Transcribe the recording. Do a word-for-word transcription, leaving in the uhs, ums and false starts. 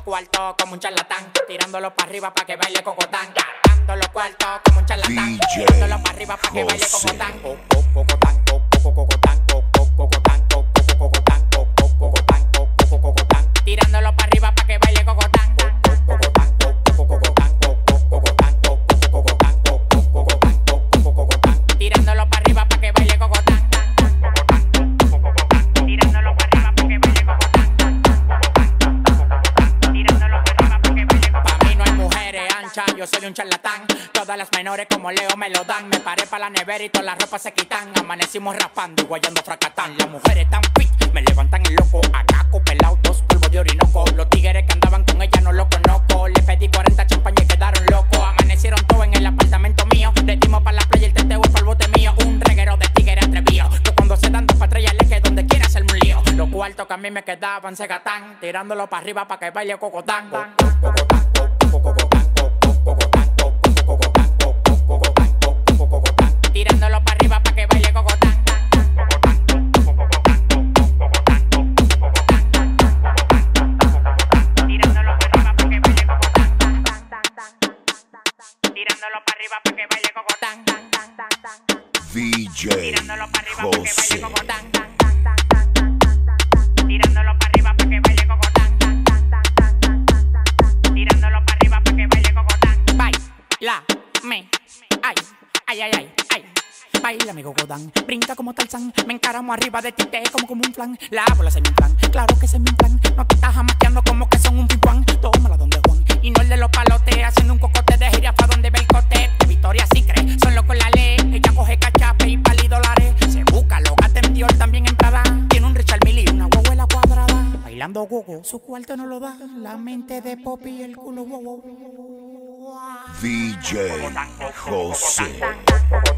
cuartos como un charlatán, tirándolo para arriba para que baile cocotán. Gastando los cuartos como un charlatán, tirándolo para arriba para que baile cocotán. Cocotán, cocotán, cocotán, cocotán, cocotán, cocotán, tirándolo para arriba para que baile cocotán. Cocotán, cocotán, cocotán, cocotán, cocotán, tirándolo para arriba para que baile cocotán. Tirándolo para arriba para que baile cocotán. Tirándolo para arriba para que baile cocotán. Pa' mí no hay mujeres anchas, yo soy un charlatán. Todas las menores como Leo me lo dan. Me paré pa' la nevera y todas las ropas se quitan. Amanecimos raspando y guayando fracatán. Las mujeres tan fit, me levantan el loco. Acá pelado, dos polvos de orinoco. Los tigres que andaban con ella no los conozco. Le pedí cuarenta champañas y quedaron locos. Amanecieron todos en el apartamento mío. Le dimos pa' la playa, el teteo es pa'l bote mío. Un reguero de tigres atrevido, que cuando se dan dos patrullas le que donde quiera hacerme un lío. Los cuartos que a mí me quedaban se gatán, tirándolo pa' arriba pa' que baile cocotán. Cocotán, cocotán, tirándolo para arriba para que baile cocotán. Tirándolo para arriba para que baile cocotán. Tirándolo para arriba para que baile cocotán. D J Tirándolo para arriba para que baile José. cocotán. Tirándolo para arriba para que baile cocotán. Tirándolo para arriba para que baile cocotán. Baila, me, ay, ay, ay, ay, ay. Baila mi cocotán, brinca como Tarzán. Me encaramo arriba de ti, te como como un flan. La bola se me plan, claro que se me plan. No te estás jamaqueando como que son un pimpán. Tómala donde Juan, y no el de los palotes. Haciendo un cocote de jirafa donde ve el cote. De Victoria sí cree, son locos la ley. Ella coge cachape y pali dólares. Se busca, lo gata en Dior, también en Prada. Tiene un Richard Mille y una guaguela cuadrada. Bailando gogo, su cuarto no lo da. La mente de Poppy y el culo wow, wow. D J José.